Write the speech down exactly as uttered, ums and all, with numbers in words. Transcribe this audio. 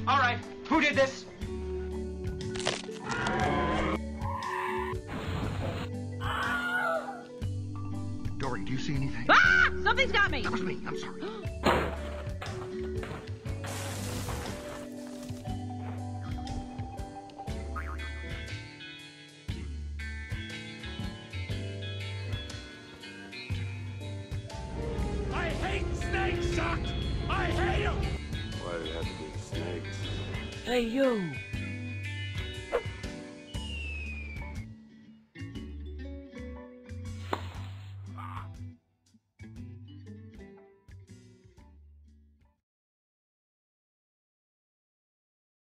All right, who did this? Dory, do you see anything? Ah! Something's got me! That was me. I'm sorry. I hate snakes, Chuck! I hate them! Why did it have to be snakes? Hey, you!